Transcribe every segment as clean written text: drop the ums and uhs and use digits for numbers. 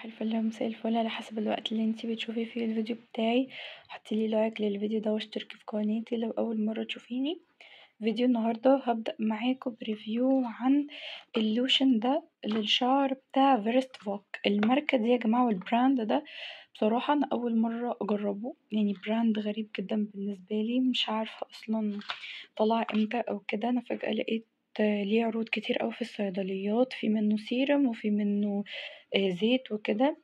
الفل مساء الفل على حسب الوقت اللي انتي بتشوفي فيه الفيديو بتاعي. حطيلي لايك للفيديو ده واشتركي في قناتي لو اول مره تشوفيني. فيديو النهارده هبدأ معاكم بريفيو عن اللوشن ده للشعر بتاع فيرست فوك. الماركه دي يا جماعه والبراند ده بصراحه انا اول مره اجربه، يعني براند غريب جدا بالنسبه لي، مش عارفه اصلا طلع امتى او كده. انا فجأة لقيت ليه عروض كتير اوي في الصيدليات، في منه سيرم وفي منه زيت وكده.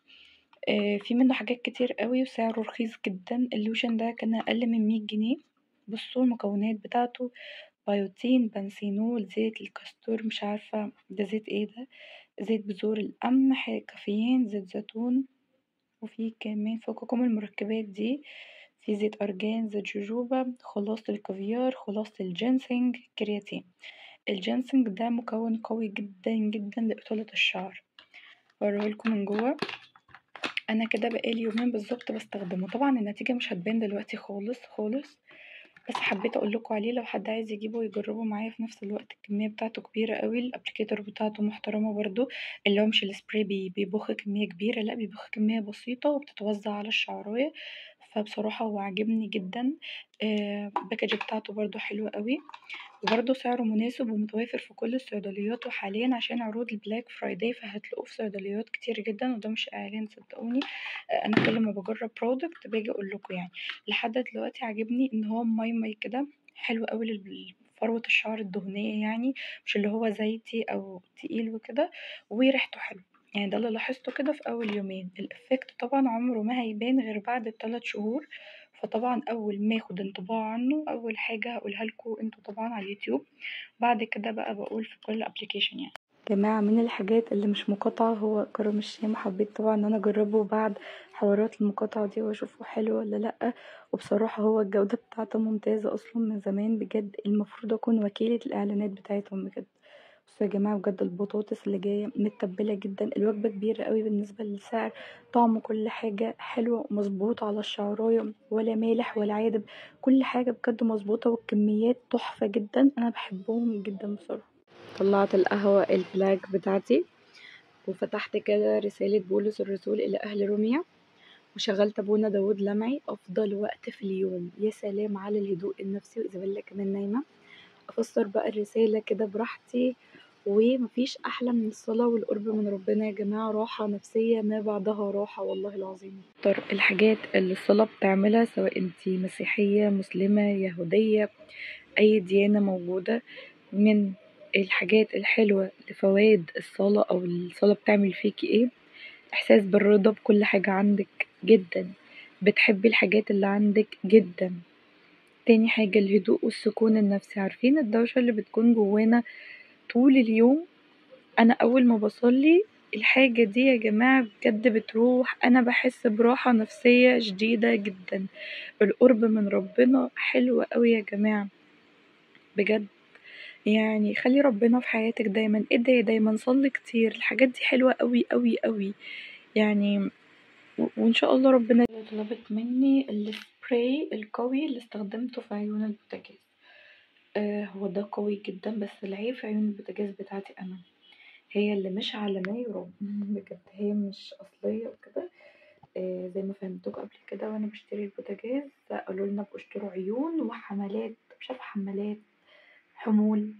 في منه حاجات كتير قوي وسعره رخيص جدا. اللوشن ده كان اقل من 100 جنيه. بصوا المكونات بتاعته: بيوتين، بنسينول، زيت الكاستور، مش عارفة ده زيت ايه ده، زيت بذور القمح، كافيين، زيت زيتون، وفي كمان فوقكم المركبات دي، في زيت أرجان، زيت جوجوبا، خلاصة الكافيار، خلاصة الجينسينج، كرياتين. الجينسينج ده مكون قوي جدا جدا لإطالة الشعر. هوريهولكم من جوه. انا كده بقالي يومين بالظبط بستخدمه. طبعا النتيجة مش هتبان دلوقتي خالص خالص، بس حبيت اقولكوا عليه لو حد عايز يجيبه ويجربه معايا في نفس الوقت. الكمية بتاعته كبيرة قوي، الابليكاتور بتاعته محترمة برضو، اللي هو مش السبراي بيبخ كمية كبيرة، لا بيبخ كمية بسيطة وبتتوزع على الشعراية. فبصراحة هو عجبني جدا. الباكج بتاعته برضو حلوة قوي، وبرضه سعره مناسب ومتوافر في كل الصيدليات، وحاليا عشان عروض البلاك فرايداي فهتلاقوه في صيدليات كتير جدا، وده مش اعلان صدقوني. انا كل ما بجرب برودكت باجي اقولكوا يعني. لحد دلوقتي عاجبني ان هو ماي كده، حلو قوي لفروة الشعر الدهنية يعني، مش اللي هو زيتي او تقيل وكده، وريحته حلو. يعني ده اللي لاحظته كده في اول يومين. الافكت طبعا عمره ما هيبان غير بعد ال3 شهور، فطبعا اول ما اخد انطباع عنه اول حاجه هقولها لكم انتوا طبعا على اليوتيوب، بعد كده بقى بقول في كل ابلكيشن. يعني جماعه من الحاجات اللي مش مقاطعه هو كرم الشام، حبيت طبعا ان انا اجربه بعد حوارات المقاطعه دي واشوفه حلو ولا لا. وبصراحه هو الجوده بتاعته ممتازه اصلا من زمان بجد، المفروض اكون وكيله الاعلانات بتاعتهم بجد. بصوا يا جماعه بجد البطاطس اللي جايه متبله جدا، الوجبه كبيره قوي بالنسبه للسعر، طعم كل حاجه حلوه ومظبوط على الشعرايه، ولا مالح ولا عادب، كل حاجه بجد مظبوطه، والكميات تحفه جدا، انا بحبهم جدا بصراحه. طلعت القهوه البلاك بتاعتي، وفتحت كده رساله بولس الرسول الى اهل روميا، وشغلت ابونا داود لمعي. افضل وقت في اليوم، يا سلام على الهدوء النفسي، وايزابيلا كمان نايمه، افسر بقى الرسالة كده براحتي. ومفيش احلى من الصلاة والقرب من ربنا يا جماعة، راحة نفسية ما بعدها راحة والله العظيم. اكتر الحاجات اللي الصلاة بتعملها، سواء انتي مسيحية مسلمة يهودية اي ديانة موجودة، من الحاجات الحلوة لفوائد الصلاة او الصلاة بتعمل فيكي ايه: احساس بالرضا بكل حاجة عندك جدا، بتحبي الحاجات اللي عندك جدا. تاني حاجة الهدوء والسكون النفسي. عارفين الدوشة اللي بتكون جوانا طول اليوم؟ أنا أول ما بصلي الحاجة دي يا جماعة بجد بتروح، أنا بحس براحة نفسية شديدة جدا. القرب من ربنا حلو أوي يا جماعة بجد. يعني خلي ربنا في حياتك دايما، ادعي دايما، صلي كتير، الحاجات دي حلوة أوي أوي أوي يعني. وإن شاء الله ربنا. طلبت مني السبراي القوي اللي استخدمته في عيون البوتاجاز. هو ده قوي جدا، بس العيب في عيون البوتاجاز بتاعتي انا، هي اللي مش على ما يرام بجد، هي مش اصليه وكده. زي ما فهمتكم قبل كده وانا بشتري البوتاجاز، قالوا لنا باشتروا عيون وحملات، مش عارفه حملات، حمول،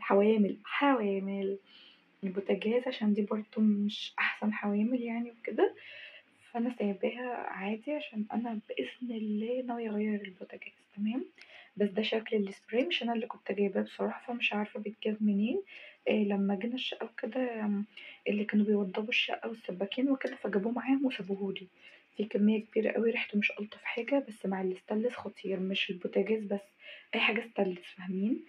حوامل البوتاجاز، عشان دي برضو مش احسن حوامل يعني وكده. فانا سايباها عادي عشان انا باذن الله ناويه اغير البوتاجاز. تمام. بس ده شكل السبراي، مش انا اللي كنت جايباه بصراحه، فمش عارفه بيتجاب منين. لما جينا الشقه وكده، اللي كانوا بيوضبوا الشقه والسباكين وكده فجابوه معاهم وسابوهولي. في كميه كبيره قوي، ريحته مش الطف حاجه، بس مع الاستانلس خطير، مش البوتاجاز بس، اي حاجه استانلس فاهمين.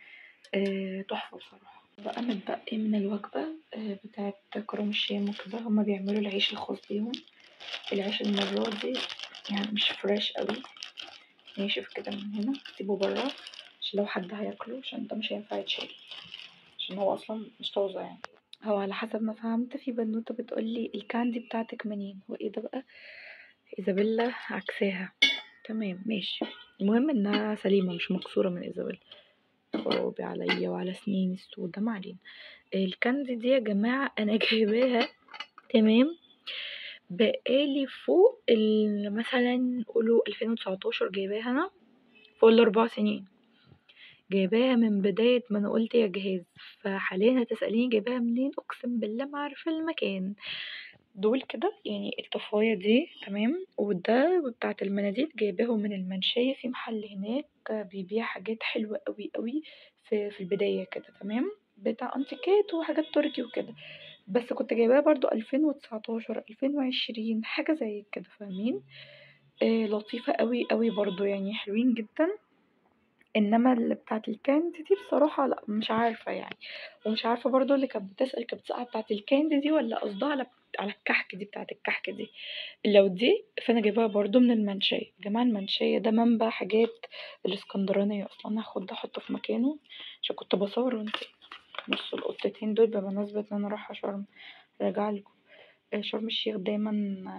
تحفه بصراحه. بقى متبقي من الوجبه بتاعت كرم الشام وكده، هما بيعملوا العيش الخاص بيهم. العيش المرة دي يعني مش فريش قوي، ناشف كده من هنا، سيبه برا عشان لو حد هياكله، عشان ده مش هينفع يتشال، عشان هو اصلا مش طازة يعني. هو على حسب ما فهمت في بنوتة بتقولي الكاندي بتاعتك منين، وايه ده بقى؟ ايزابيلا عكساها. تمام ماشي، المهم انها سليمة مش مكسورة من ايزابيلا. خرابي عليا وعلى سنين السودة، ما علينا. الكاندي دي يا جماعة انا جايباها، تمام، بقالي فوق مثلا قولوا 2019 جايباها انا، فوق ال4 سنين. جايباها من بداية ما انا قلت يا جهاز. فحاليا هتسأليني جايباها منين، اقسم بالله ما عارفة المكان. دول كده يعني الطفاية دي تمام، وده بتاعة المناديل جايباهم من المنشية في محل هناك بيبيع حاجات حلوة قوي قوي في البداية كده تمام، بتاع انتيكات وحاجات تركي وكده. بس كنت جايباها برضو 2019 2020 حاجة زي كده فاهمين. لطيفة قوي قوي برضو يعني حلوين جدا. انما اللي بتاعة الكاندي دي بصراحة لا مش عارفة يعني. ومش عارفة برضو اللي كانت بتسأل كانت بتسأل بتاعة الكاندي دي ولا قصدها على الكحك دي، بتاعة الكحك دي. لو دي فانا جايباها برضو من المنشية يا جماعة. المنشية ده منبع حاجات الاسكندرانية اصلا. هاخد ده احطه في مكانه عشان كنت بصور ونسيت. بصوا القطتين دول بمناسبة ان انا رايحة شرم، راجعلكوا. شرم الشيخ دايما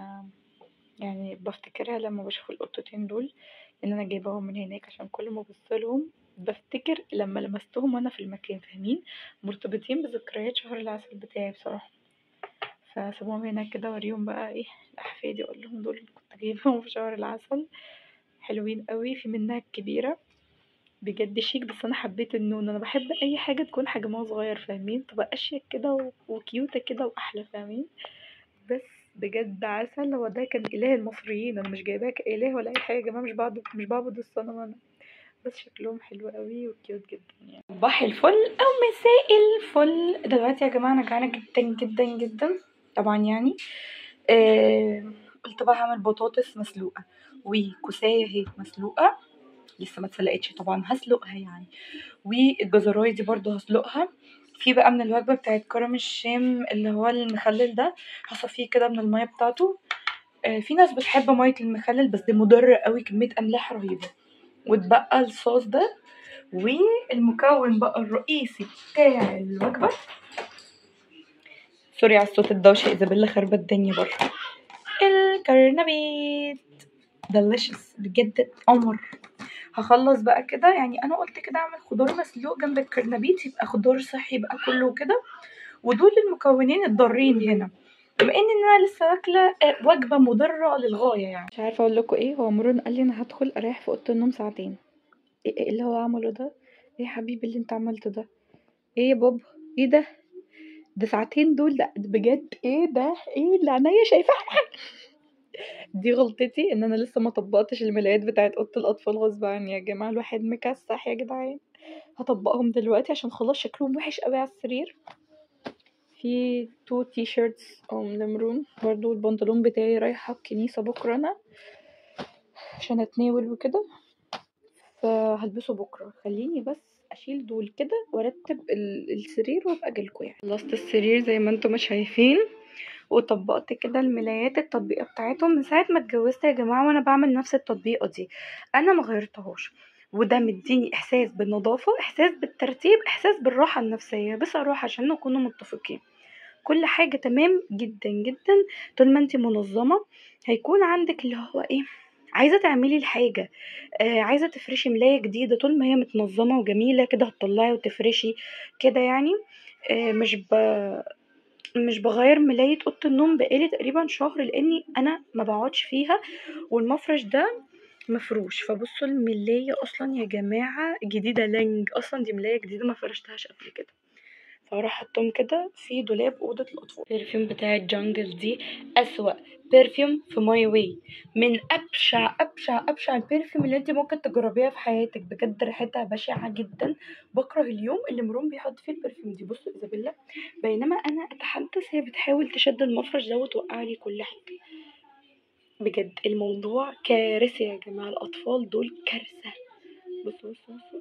يعني بفتكرها لما بشوف القطتين دول، ان انا جايباهم من هناك عشان كل ما ابصلهم بفتكر لما لمستهم وانا في المكان فاهمين. مرتبطين بذكريات شهر العسل بتاعي بصراحة. فسيبهم هناك كده اوريهم بقى ايه لاحفادي، اقول لهم دول كنت جايبهم في شهر العسل. حلوين قوي، في منها الكبيرة بجد شيك، بس انا حبيت النون. انا بحب اي حاجة تكون حجمها صغير فاهمين، تبقى اشيك كده وكيوتة كده واحلى فاهمين. بس بجد عسل. هو ده كان اله المصريين، انا مش جايباه كاله ولا اي حاجه يا جماعه، مش بعبد الصنم انا. بس شكلهم حلو قوي وكيوت جدا يعني. صباح الفل او مساء الفل. دلوقتي يا جماعه انا جعانه جدا جدا جدا طبعا يعني. قلت بقى هعمل بطاطس مسلوقه وكوسايه اهي مسلوقه، لسه ما اتسلقتش طبعا هسلقها يعني. والجزرايه دي برضو هسلقها. في بقى من الوجبه بتاعت كرم الشام اللي هو المخلل ده، هصفيه كده من الميه بتاعته. في ناس بتحب ميه المخلل بس دي مضره قوي، كميه املاح رهيبه. واتبقى الصوص ده. والمكون بقى الرئيسي بتاع الوجبه، سوري على الصوت الدوشه ايزابيلا خربت الدنيا بره. الكرنبيت دليشس بجد قمر. هخلص بقى كده يعني، انا قلت كده اعمل خضار مسلوق جنب الكرنبيت يبقى خضار صحي بقى كله كده. ودول المكونين الضارين هنا، بما انا لسه واكله وجبه مضره للغايه يعني. مش عارفه اقول لكم ايه. هو مرون قال لي انا هدخل اريح في اوضه النوم ساعتين. إيه اللي هو عمله ده؟ ايه يا حبيبي اللي انت عملته ده؟ ايه يا بابا؟ ايه ده ساعتين دول ده بجد؟ ايه ده؟ ايه اللي عينيا شايفاه؟ دي غلطتي ان انا لسه ما طبقتش الملايات بتاعت اوضه الاطفال غصب عني يا جماعه. الواحد مكسح يا جدعان. هطبقهم دلوقتي عشان خلاص شكلهم وحش قوي على السرير. في 2 تي شيرتس لمرون برضو. البنطلون بتاعي رايحة الكنيسة بكرة انا عشان اتناول وكده، فهلبسه بكرة. خليني بس اشيل دول كده وارتب السرير وابقى اجيلكوا يعني. خلصت السرير زي ما انتم مش شايفين، وطبقت كده الملايات التطبيقة بتاعتهم من ساعة ما اتجوزت يا جماعة وانا بعمل نفس التطبيقة دي. انا ما غيرتهاش، وده مديني احساس بالنظافة، احساس بالترتيب، احساس بالراحة النفسية بصراحة عشان نكونوا متفقين. كل حاجة تمام جدا جدا. طول ما انت منظمة هيكون عندك اللي هو ايه، عايزة تعملي الحاجة. عايزة تفرشي ملاية جديدة، طول ما هي متنظمة وجميلة كده هتطلعي وتفرشي كده يعني. مش بغير ملاية اوضه النوم بقالي تقريبا شهر، لاني انا ما بقعدش فيها والمفرش ده مفروش. فبصوا الملاية اصلا يا جماعة جديدة لانج، اصلا دي ملاية جديدة ما فرشتهاش قبل كده. فراح احطهم كده في دولاب اوضه الاطفال. البرفيوم بتاع الجانجل دي اسوأ برفيوم في ماي واي، من ابشع ابشع ابشع البرفيوم اللي انت ممكن تجربيها في حياتك. بجد ريحتها بشعه جدا. بكره اليوم اللي مروم بيحط فيه البرفيوم دي. بصوا ايزابيلا بينما انا اتحدث هي بتحاول تشد المفرش ده وتوقع لي كل حاجه. بجد الموضوع كارثه يا جماعه، الاطفال دول كارثه. بصوا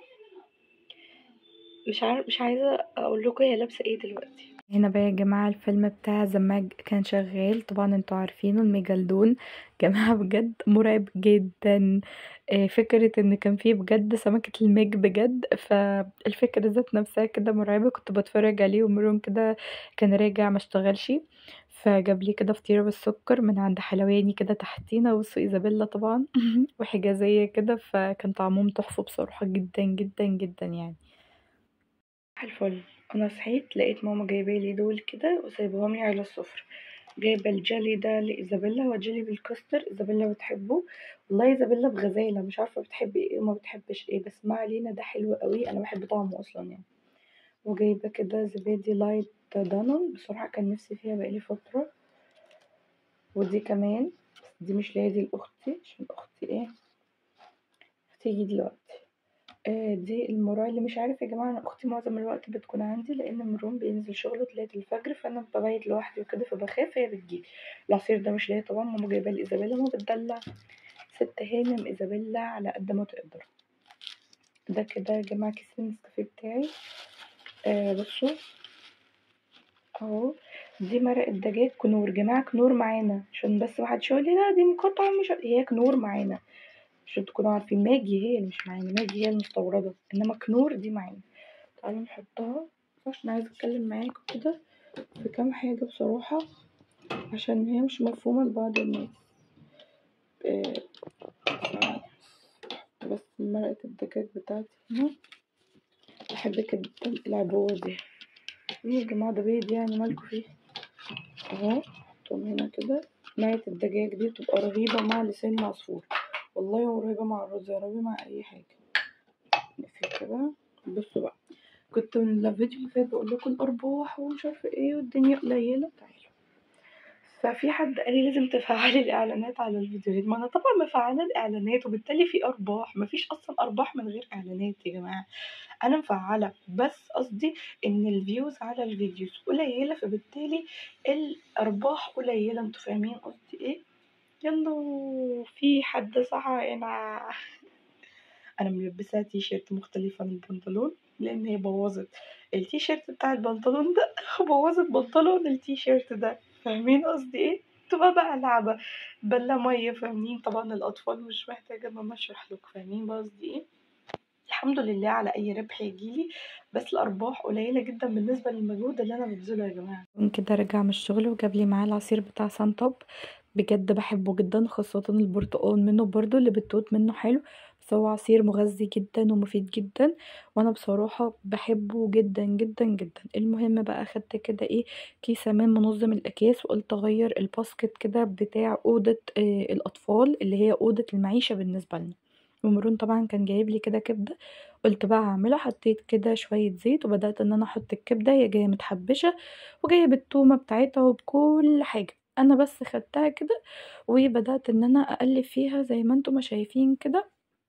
مش عايزه اقول لكم هي لابسه ايه دلوقتي. هنا بقى يا جماعه الفيلم بتاع زماج كان شغال، طبعا انتوا عارفينه الميجالدون. جماعه بجد مرعب جدا. فكره ان كان فيه بجد سمكه الميج بجد، فالفكره ذات نفسها كده مرعبه. كنت بتفرج عليه ومرون كده كان راجع ما اشتغلش، فجاب لي كده فطيره بالسكر من عند حلواني كده تحتينا. بصوا ايزابيلا طبعا وحجازيه كده، فكان طعمهم تحفه بصراحه جدا جدا جدا يعني. صباح الفل. انا صحيت لقيت ماما جايبالي دول كده وسايبهم لي على السفرة. جايبه الجيلي ده لايزابيلا، هو جيلي بالكاستر، ايزابيلا بتحبه. والله ايزابيلا بغزاله، مش عارفه بتحب ايه وما بتحبش ايه، بس ما علينا، ده حلو قوي، انا بحب طعمه اصلا يعني. وجايبه كده زبادي لايت دانون، بصراحه كان نفسي فيها بقالي فتره. ودي كمان، بس دي مش ليا، دي لاختي، عشان اختي ايه هتيجي دلوقتي. دي المراعي اللي مش عارف يا جماعه، انا اختي معظم الوقت بتكون عندي، لان مروم بينزل شغله 3 الفجر، فانا ببيت لوحدي وكده، فبخاف هي بتجيلي. العصير ده مش ليا طبعا، ماما جايبه لي ايزابيلا، ماما بتدلع ست هانم ايزابيلا على قد ما تقدر. ده كده يا جماعه كيس النسكافيه بتاعي. بصوا اهو. دي مرق الدجاج كنور، جماعه كنور معانا، عشان بس محدش يقول لي لا دي مقاطعه، مش هي كنور معانا، عشان تكونوا عارفين. ماجي هي اللي مش معانا، ماجي هي المستورده، انما كنور دي معانا. تعالوا نحطها، عشان عايزه اتكلم معاكم كده في كام حاجه بصراحه، عشان هي مش مفهومه لبعض الناس. آه، بس مرقه الدجاج بتاعتي هنا، بحب جدا العبوه دي. ايه يا جماعه ده بيض يعني، مالكوا فيه؟ اهو حطهم هنا كده. مرقه الدجاج دي بتبقى رهيبه مع لسان العصفور، والله رهيبه مع الرز، رهيبه مع اي حاجه. نقفل كده. بصوا بقى، كنت من الفيديو اللي فات بقول لكم الارباح ومش عارفه ايه والدنيا قليله. تعالوا، ففي حد قال لي لازم تفعلي الاعلانات على الفيديوهات، ما انا طبعا مفعله الاعلانات، وبالتالي في ارباح. مفيش اصلا ارباح من غير اعلانات يا جماعه، انا مفعله، بس قصدي ان الفيوز على الفيديوز قليله، فبالتالي الارباح قليله. انتوا فاهمين قصدي ايه؟ يلا، في حد صح هنا. انا ملبسه تي شيرت مختلف عن البنطلون، لان هي بوظت التي شيرت بتاع البنطلون ده وبوظت بنطلون التي شيرت ده. فاهمين قصدي ايه؟ تبقى بقى لعبه بلا ميه، فاهمين؟ طبعا الاطفال مش محتاجه ان انا اشرح لكم، فاهمين بقى قصدي ايه؟ الحمد لله على اي ربح يجيلي، بس الارباح قليله جدا بالنسبه للمجهود اللي انا ببذله يا جماعه. كده رجع من الشغل وجاب لي معاه العصير بتاع سانتوب، بجد بحبه جدا، خاصة البرتقال منه برضو اللي بالتوت منه حلو، بس هو عصير مغذي جدا ومفيد جدا، وانا بصراحة بحبه جدا جدا جدا. المهم بقى اخدت كده ايه، كيسة من منظم الاكياس، وقلت اغير الباسكت كده بتاع اوضة الاطفال، اللي هي اوضة المعيشة بالنسبة لنا. ومرون طبعا كان جايب لي كده كبدة، قلت بقى هعمله، حطيت كده شوية زيت وبدأت ان انا احط الكبدة، هي جاية متحبشة وجاية بالتومة بتاعتها وبكل حاجة، انا بس خدتها كده وبدأت ان انا اقلب فيها زي ما انتم ما شايفين كده.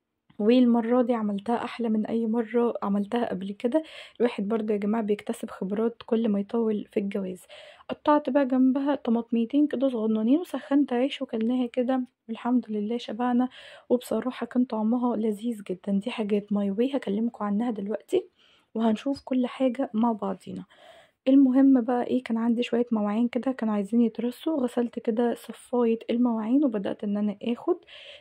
والمرة دي عملتها احلى من اي مرة عملتها قبل كده. الواحد برضه يا جماعة بيكتسب خبرات كل ما يطول في الجواز. قطعت بقى جنبها طماطميتين كده صغننين، وسخنت عيش وكلناها كده، الحمد لله شبعنا. وبصراحة كان طعمها لذيذ جدا. دي حاجات ماي واي هكلمكم عنها دلوقتي، وهنشوف كل حاجة مع بعضينا. المهم بقى ايه، كان عندي شوية مواعين كده كانوا عايزين يترصوا، غسلت كده صفاية المواعين، وبدأت ان انا اخد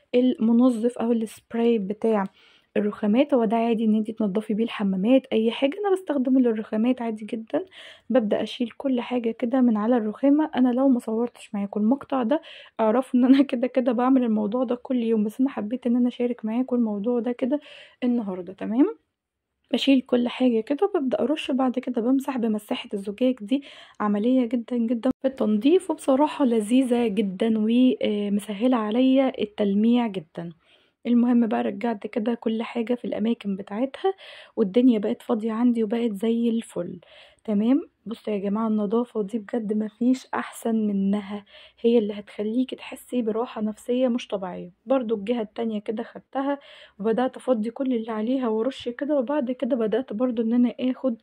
المنظف او السبراي بتاع الرخامات. هو ده عادي ان انتي تنضفي بيه الحمامات، اي حاجة انا بستخدمه للرخامات عادي جدا. ببدأ اشيل كل حاجة كده من على الرخامة. انا لو ما صورتش معاكم المقطع ده اعرفوا ان انا كده كده بعمل الموضوع ده كل يوم، بس انا حبيت ان انا اشارك معاكم الموضوع ده كده النهاردة. تمام، باشيل كل حاجة كده وبابدأ أرش، بعد كده بامسح بمساحة الزجاج دي، عملية جدا جدا في التنظيف، وبصراحة لذيذة جدا ومسهلة عليا التلميع جدا. المهم بقى رجعت كده كل حاجة في الأماكن بتاعتها، والدنيا بقت فاضية عندي وبقت زي الفل. تمام، بصوا يا جماعة النظافة دي بجد مفيش أحسن منها، هي اللي هتخليكي تحسي براحة نفسية مش طبيعية. برضو الجهة التانية كده خدتها وبدأت أفضي كل اللي عليها ورش كده، وبعد كده بدأت برضو إن أنا آخد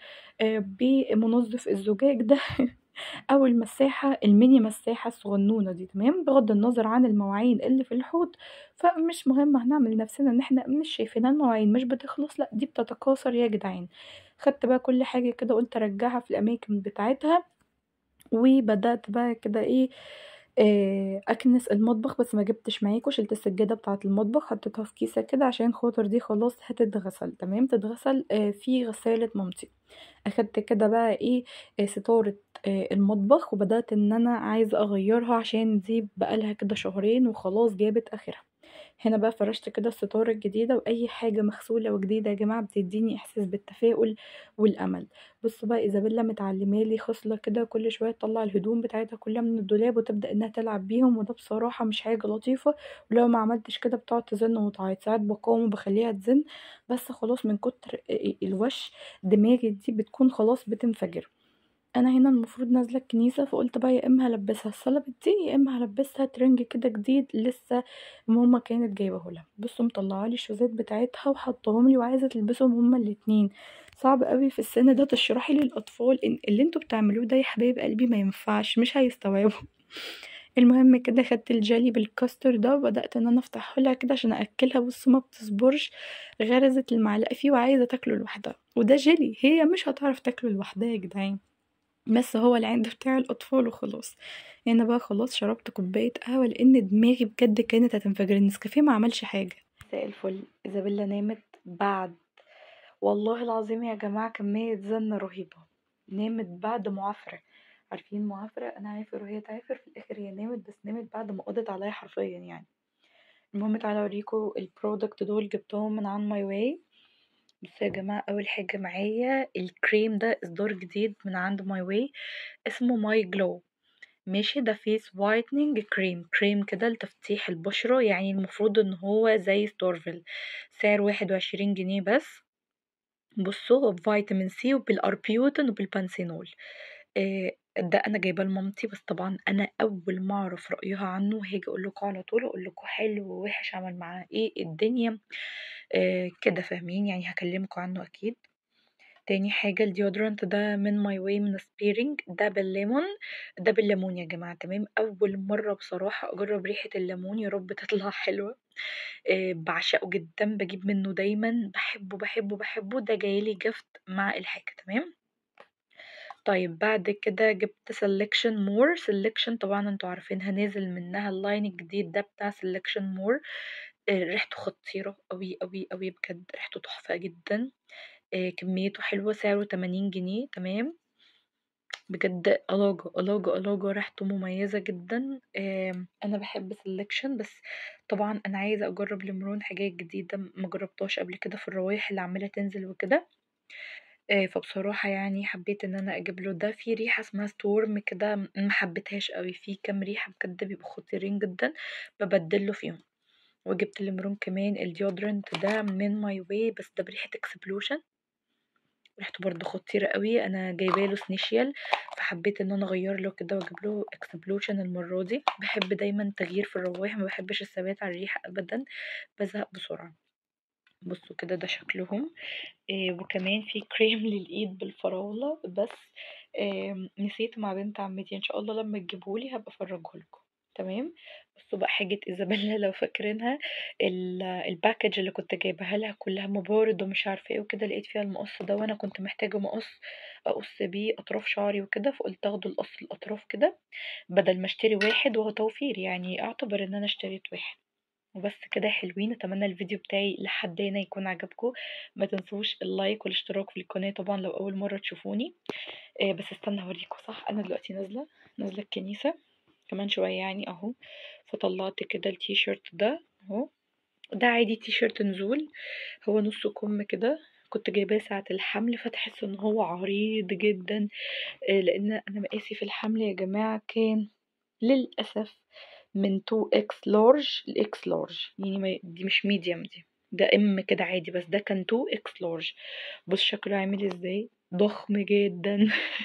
بمنظف الزجاج ده او المساحه الميني مساحه الصغنونه دي. تمام، بغض النظر عن المواعين اللي في الحوض، فمش مهم هنعمل نفسنا ان احنا مش شايفينها، المواعين مش بتخلص، لا دي بتتكاثر يا جدعان. خدت بقى كل حاجه كده قلت ارجعها في الاماكن بتاعتها، وبدأت بقى كده ايه، اكنس المطبخ. بس ما جبتش معاكم، شلت السجاده بتاعه المطبخ حطيتها في كيسه كده عشان خاطر دي خلاص هتتغسل. تمام، تتغسل في غساله مامتي. اخدت كده بقى ايه، ستاره المطبخ، وبدات ان انا عايزه اغيرها عشان دي بقالها كده شهرين وخلاص جابت اخرها. هنا بقى فرشت كده الستارة الجديدة، واي حاجة مغسولة وجديدة يا جماعة بتديني احساس بالتفاؤل والامل. بصوا بقى ايزابيلا متعلمالي خصلة كده، كل شوية تطلع الهدوم بتاعتها كلها من الدولاب وتبدأ انها تلعب بيهم، وده بصراحة مش حاجة لطيفة. ولو ما عملتش كده بتقعد تزن وتعيط، ساعات بقاوم وبخليها تزن، بس خلاص من كتر الوش دماغي دي بتكون خلاص بتنفجر. انا هنا المفروض نازله الكنيسه، فقلت بقى يا اما هلبسها الصلاه دي يا اما هلبسها ترنج كده جديد لسه ماما كانت جايبه لها. بصوا مطلعه لي الشوزات بتاعتها وحطاهم لي وعايزه تلبسهم هما الاتنين. صعب قوي في السن ده تشرحي للاطفال ان اللي انتوا بتعملوه ده يا حبايب قلبي ما ينفعش، مش هيستوعبوا. المهم كده خدت الجالي بالكاستر ده وبدات ان انا افتحه لها كده عشان اكلها. بصوا ما بتصبرش، غرزت المعلقه فيه وعايزه تاكله لوحدها، وده جيلي هي مش هتعرف تاكله لوحدها يا جدعان، بس هو العند بتاع الأطفال وخلاص. هنا بقى خلاص شربت كوباية قهوة لأن دماغي بجد كانت هتنفجر، النسكافيه ما عملش حاجة. مساء الفل. إيزابيلا نامت بعد، والله العظيم يا جماعة كمية زن رهيبة. نامت بعد معافرة. عارفين معافرة؟ أنا عافر وهي تعافر، في الآخر هي نامت، بس نامت بعد ما قضت عليا حرفيا يعني. المهم تعالوا أوريكم البرودكت دول جبتهم من عن ماي واي. بصوا يا جماعة، أول حاجة معايا الكريم ده إصدار جديد من عند ماي واي، اسمه ماي جلو. ماشي، ده فيس وايتنينج كريم كده لتفتيح البشرة، يعني المفروض ان هو زي ستورفل. سعر 21 جنيه بس. بصوا هو بفيتامين سي وبالاربيوتين وبالبانسينول. ده انا جايباه لمامتي، بس طبعا انا اول ما اعرف رايها عنه هاجي اقول لكم على طول، اقول لكم حلو ووحش، عمل معاه ايه الدنيا. كده فاهمين يعني، هكلمكم عنه اكيد. تاني حاجة الديودرنت ده من ماي واي من سبيرنج، ده بالليمون. ده بالليمون يا جماعة، تمام. أول مرة بصراحة أجرب ريحة الليمون، يا رب تطلع حلوة. بعشقه جدا، بجيب منه دايما، بحبه بحبه بحبه. ده جايلي جفت مع الحاجة، تمام. طيب بعد كده جبت سelection مور. سelection طبعا انتوا عارفينها، نازل منها اللاين الجديد ده بتاع سelection مور. ريحته خطيرة قوي قوي قوي بجد، ريحته تحفة جدا. كميته حلوة، سعره 80 جنيه، تمام. بجد ألاجة ألاجة ألاجة، ريحته مميزة جدا. أنا بحب سelection، بس طبعا أنا عايزة أجرب لمرون حاجات جديدة مجربتهاش قبل كده في الروايح اللي عمالة تنزل وكده. فبصراحة يعني حبيت ان انا اجيب له ده. في ريحة اسمها ستورم كده ما حبيتهاش قوي، في كام ريحة بجد بيبقوا خطيرين جدا، ببدله فيهم. وجبت لمرون كمان الديودرنت ده من ماي واي، بس ده بريحة اكسبلوشن، ريحته برضه خطيرة قوي. انا جايبه له سنيشيال، فحبيت ان انا اغير له كده واجيب له اكسبلوشن المرة دي. بحب دايما تغيير في الروايح، ما بحبش الثبات على الريحة ابدا، بزهق بسرعة. بصوا كده ده شكلهم. وكمان في كريم للإيد بالفراولة، بس نسيت مع بنت عمتي، ان شاء الله لما تجيبهولي هبقى افرجهولكم. تمام. بصوا بقى حاجة ايزابيلا لو فاكرينها، الباكج اللي كنت جايبها لها كلها مبارد ومش عارفه ايه وكده، لقيت فيها المقص ده، وانا كنت محتاجة مقص اقص بيه اطراف شعري وكده، فقلت اخده القص الاطراف كده بدل ما اشتري واحد، وهو توفير يعني، اعتبر ان انا اشتريت واحد. وبس كده يا حلوين، اتمنى الفيديو بتاعي لحد هنا يكون عجبكم. ما تنسوش اللايك والاشتراك في القناة طبعا لو اول مرة تشوفوني. بس استنى اوريكم. صح، انا دلوقتي نازلة الكنيسة كمان شوية يعني اهو. فطلعت كده التيشيرت ده اهو. ده عادي تيشيرت نزول، هو نص كم كده، كنت جايباه ساعة الحمل، فتحس ان هو عريض جدا. لان انا مقاسي في الحمل يا جماعة كان للأسف من 2x لارج ل x لارج، يعني دي مش ميديم، ده ام كده عادي، بس ده كان 2x لارج. بص شكله عامل ازاي، ضخم جدا.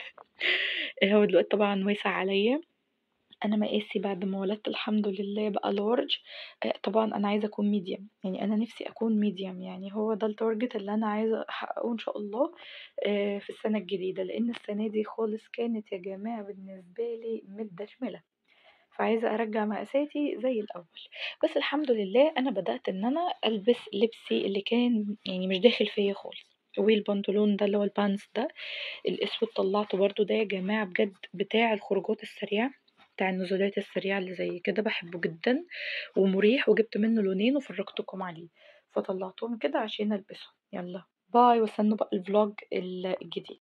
هو دلوقتي طبعا واسع عليا. انا مقاسي بعد ما ولدت الحمد لله بقى لارج. طبعا انا عايزه اكون ميديم، يعني انا نفسي اكون ميديم، يعني هو ده التارجت اللي انا عايزه احققه ان شاء الله في السنه الجديده، لان السنه دي خالص كانت يا جماعه بالنسبه لي متدشمله، فعايزة أرجع مقاساتي زي الأول. بس الحمد لله أنا بدأت إن أنا ألبس لبسي اللي كان يعني مش داخل فيا خالص. والبنطلون ده اللي هو البانس ده الأسود طلعته برضو، ده يا جماعة بجد بتاع الخروجات السريعة، بتاع النزولات السريعة اللي زي كده، بحبه جدا ومريح، وجبت منه لونين وفرجتكم عليه، فطلعتهم كده عشان ألبسهم. يلا باي، واستنوا بقى الفلوج الجديد.